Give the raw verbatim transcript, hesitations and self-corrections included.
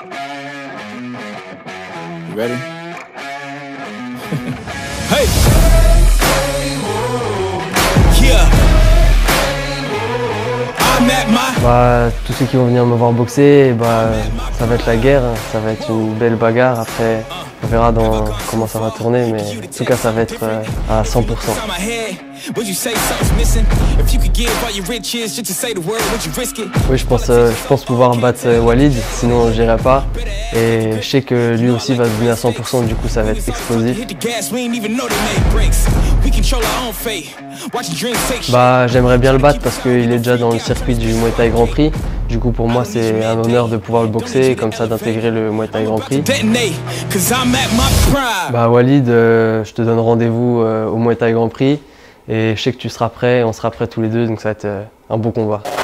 You ready? Hey! Yeah! I'm at my... Bah, tous ceux qui vont venir me voir boxer, bah, ça va être la guerre, ça va être une belle bagarre. Après, on verra dans comment ça va tourner, mais en tout cas, ça va être euh, à cent pour cent. Oui, je pense, euh, je pense pouvoir battre euh, Walid, sinon je n'irai pas. Et je sais que lui aussi va devenir à cent pour cent, du coup ça va être explosif. Bah, j'aimerais bien le battre parce qu'il est déjà dans le circuit du Muay Thai Grand Prix. Du coup pour moi c'est un honneur de pouvoir le boxer et comme ça d'intégrer le Muay Thai Grand Prix. Bah Walid, euh, je te donne rendez-vous euh, au Muay Thai Grand Prix et je sais que tu seras prêt, on sera prêts tous les deux, donc ça va être euh, un beau combat.